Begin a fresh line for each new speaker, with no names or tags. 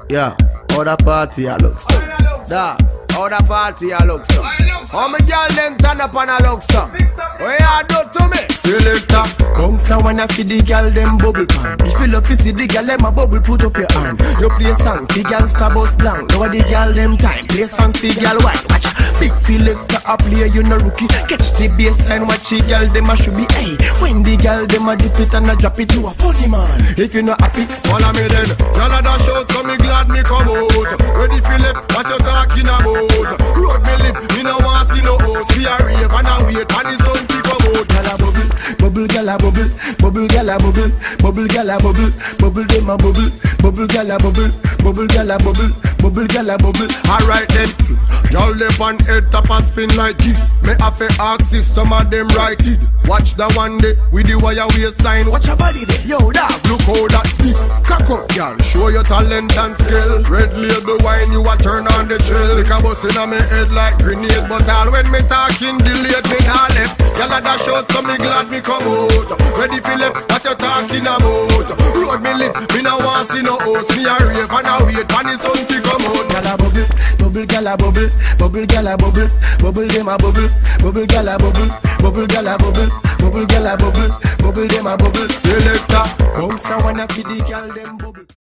Yeah, how the party I look so. Da, how the party I look so. How me girl them turn up and I look so. What you do to me? Selector, bounce a wanna feed the girl them bubble pan. If you love to see the girl them a bubble, put up your hand. You play song, fi girl star bus blank. Now the girl them time, play song fi girl white. Watch big selector a play, you no rookie. Catch the baseline, watch the girl them a should be. Hey, when the girl them a dip it and a drop it, you a funny man. If you not happy, follow me then. Girl a dash out, so me glad me come out. Ready fi left, what you talking about? Road me live, me no want see no house. We a rave and a wait, and the sun fi come out. Girl a bubble, bubble girl a bubble, bubble girl a bubble, bubble girl a bubble, bubble them a bubble, bubble girl a bubble, bubble girl a bubble, bubble girl a bubble. Alright then, y'all left on head top a spin like it. Me have to ask if some of them right it. Watch the one day with the wire waistline. Watch your body there, yo dog. Look how that big cock up, y'all. Show your talent and skill. Red label wine, you a turn on the drill. Like a bus in a me head like grenade. But all when me talking delayed, me not left. Y'all a dash out, so me glad me come out. Ready for left, what you talking about? Road me lit, me no want see no house. Me a rave and a wait, and the sun fi come out. Y'all a bubble, bubble gyal a bubble, bubble gyal a bubble, bubble dem a bubble, bubble gyal a bubble, bubble gyal a bubble, bubble gyal a bubble, bubble dem a bubble. Selector, bounce a wanna feed the gyal dem bubble.